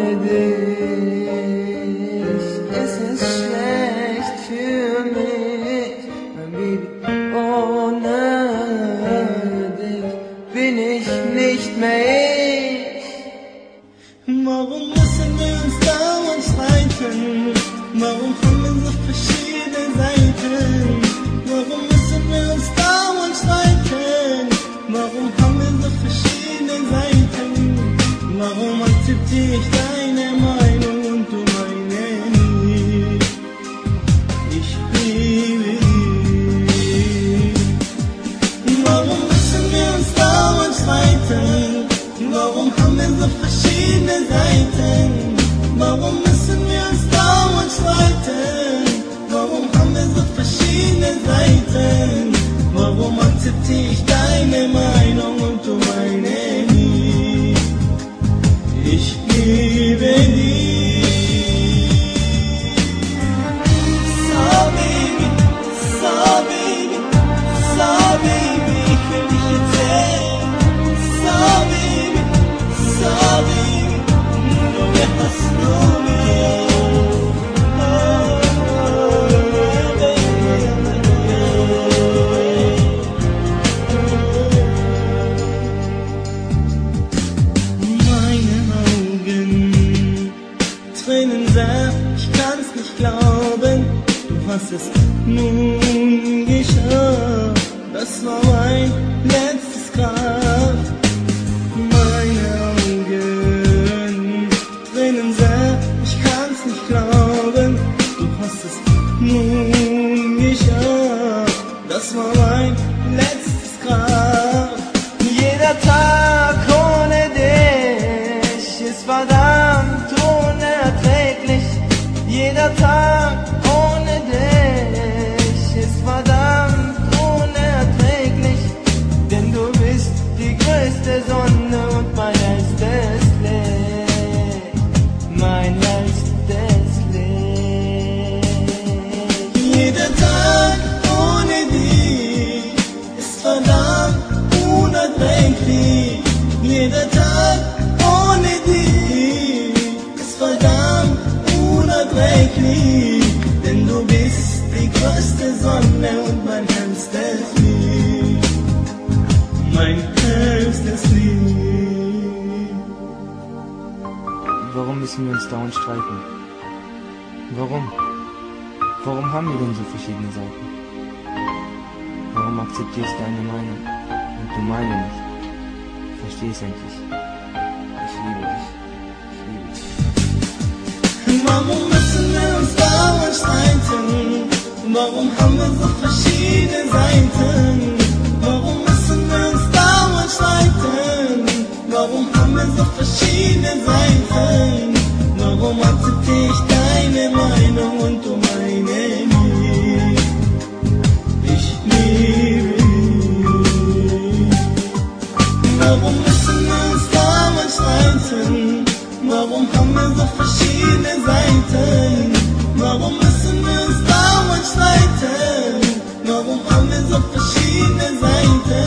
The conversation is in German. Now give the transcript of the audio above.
dich ist es schlecht für mich, mein Baby. Ohne dich bin ich nicht mehr ich. Warum müssen wir uns dauernd streiten? Warum haben wir so verschiedene Seiten? Warum müssen wir uns dauernd streiten? Warum haben wir so verschiedene Seiten? Warum akzeptiere ich deine Meinung und du meine nicht? Ich liebe dich. Warum müssen wir uns dauernd streiten? Warum haben wir so verschiedene Seiten? Warum müssen wir uns dauernd streiten? Warum haben wir so verschiedene Seiten? Warum akzeptiere ich deine Meinung und du meine nicht? Ich liebe dich. So baby, so baby, so baby, ich will dich jetzt sehen. So baby, so baby, nur wer hast du mir? Meine Augen, Tränen sehr, ich kann's nicht glauben, du hast es nun geschafft, das war mein letztes Grab. Meine Augen, Tränen sehr, ich kann's nicht glauben, du hast es nun geschafft, das war mein letztes Grab. Jeder Tag ohne dich ist verdammt unerträglich. Jeder Tag ohne dich ist verdammt unerträglich. Denn du bist die größte Sonne und mein hellstes Licht. Mein hellstes Licht. Jeder Tag ohne dich ist verdammt unerträglich. Jeder Tag ohne dich ist verdammt unerträglich. Denn du bist die größte Sonne und mein hellstes Licht. Mein hellstes Licht. Warum müssen wir uns dauernd streiten? Warum? Warum haben wir denn so verschiedene Seiten? Warum akzeptierst du deine Meinung und du meine nicht? Versteh es endlich. Ich liebe dich. Ich liebe dich. Warum müssen wir uns dauernd streiten? Warum haben wir so verschiedene Seiten? Warum müssen wir uns dauernd streiten? Warum haben wir so verschiedene Seiten? Warum akzeptiere ich deine Meinung und du meine nicht? Ich liebe dich. Warum müssen wir uns dauernd streiten? Warum haben wir so verschiedene Seiten? Warum müssen wir uns dauernd streiten? Warum haben wir so verschiedene Seiten?